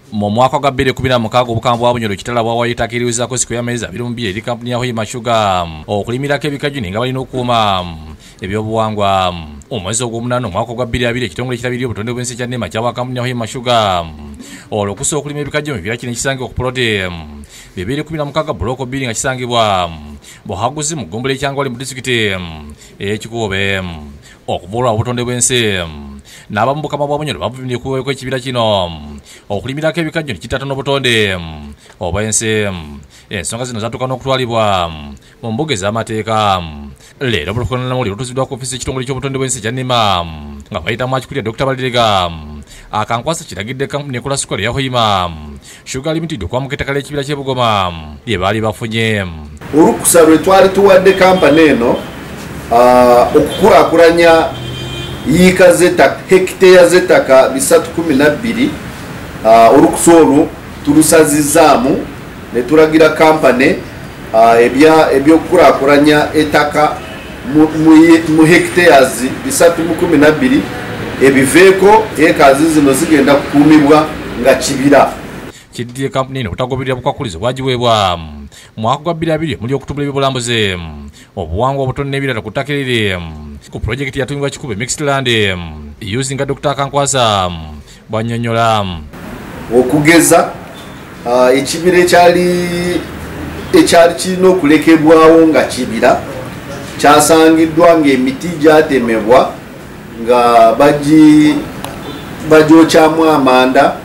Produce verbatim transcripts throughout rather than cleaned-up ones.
Mu mwaka gwa bbiri kumi na mukaaga obukambwe bwa Bunyoro kitala bwawayitakiririzako siku y'amezi abiri mu bbiri eri kampuni ya Hoima Sugar okulimirako ebikajuni nga balina okukuuma ebyobuwangwa. Omwezi ogw'omunaana omwaka gwa bbiri abiri ekitongole ekirabirira obutonde bw'ensi kya NEMA kyawa kampuni ya Hoima Sugar olw'okusobola okulima ebikajuni bibira kino ekisangibwa ku puloti bibiri kumi na mukaaga buloko bbiri nga kisangibwa Buhaguzi mu ggombolola ekyangwali mu disitulikiti ey'Ekikuube. Okuva olwa obutonde bw'ensi n'abamu Bukama bwa Bunyoro bavumye okuweeko ekibira kino okulimirako ebikajuni kitatono obutonde obw'ensi. Ensonga zino zatuuka n'okutwalibwa mu mbuga ez'amateeka. Leero olukungaana namawulire lutuuziddwa ku ofiisi y'ekitongole ky'obutonde bw'ensi kya NEMA nga bayitamu akikulira Dokita Balirega akankwasa kiragidde kampuni ekola sukali ya Hoima Sugar Limited okwamuka ettaka ly'ekibira ky'e Bugoma lye baali bafunye. Olukusa lwe twali tuwadde kampani eno okukulaakulanya yiika z'ettaka hekiteya z'ettaka bisatu kumi na bbiri. Olukusa olwo tulusazizaamu ne tulagira kampani ebyokukulaakulanya ettaka mu hekiteyas bisatu mu kumi na bbiri ebiveeko ekazi zino zigenda kukuumibwa nga kibira. Kiddire kampuni eno obutagoberera bukwakulizo bwagiweebwa mwaka gwa bbiri abiri muli okutumbula ebyobulambuzi obuwangwa obutono n'ebirala ku ttaka eriri ku pulojekiti yatuumibwa Kikuube Mixed Land using Dokita Kankwasa bwannyonnyola okugeza ekibira ekyali ekyali kirina okulekebwawo nga kibira kyasangiddwa ng'emiti gyatemebwa nga bagyokyamu amanda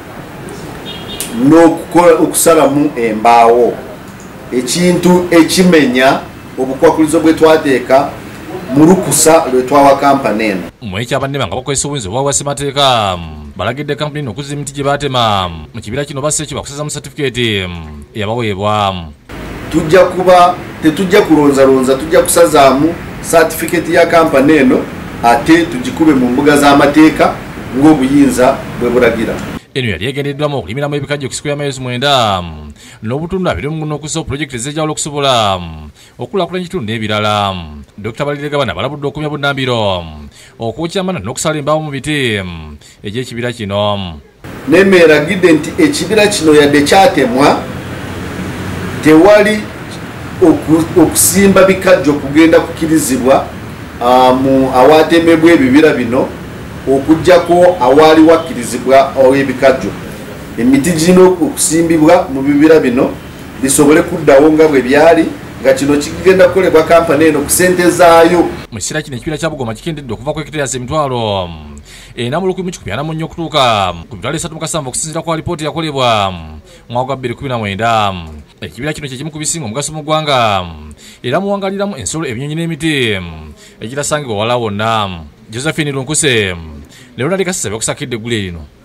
n'okusalamu embaawo, ekintu ekimenya obukwakulizo bwe twateeka mu lukusa lwe twawa kampani eno. Mwekyabannema nga bakozesa obuyinza obwa ssemateeka balagidde kampuni eno okuzza emiti gye baatema mu kibira kino basse ki bakusaza mu satifikeeti eyabaweebwa. Tujja kuba tetujja kulonzalonza, tujja kusazaamu satifikeeti ya kampani eno ate tugikube mu mbuga z'amateeka ng'obuyinza bwe bulagira. Eno yali egendeddwamu okulimiramu ebikajjo ku siku y'amezi mwenda n'obutundu abiri mu n'okussa pulojekiti ez'enjawulo okusobola okulaakulanya ekitundu n'ebirala. Dokita Balirega bana balabudde okumya bunnambiro okwokya amanda n'okusala embaawo mu biti egy'ekibira kino. NEMA eragidde nti ekibira kino yadde kyatemwa tewali okusimba bikajjo kugenda kukirizibwa mu awaatemebwa ebibira bino okujjako awaali wakkirizibwa ebikajjo. Emiti girina okusimbibwa mu bibira bino bisobole kuddawo nga bwe byali nga kino kigenda kukolebwa kampani eno ku ssente zaayo. Mu kiseera kino ekibira kya Bugoma kikendedde okuva ku hekiteyasi emitwalo ena mu lukumi kikumi ana mu nnya okutuuka ku mitwalo esatu mu kasanvu okusinziira ku alipoota yakolebwa mwaka gwa bbiri kumi na mwenda. Ekibira kino kye kimu ku bisinga omugaso mu ggwanga era muwangaliramu ensolo, ebinyonyi n'emiti egitasangibwa wala wonna. Josephine Lunkuse, Leonard Kasisa byakusakidde eggulu erino.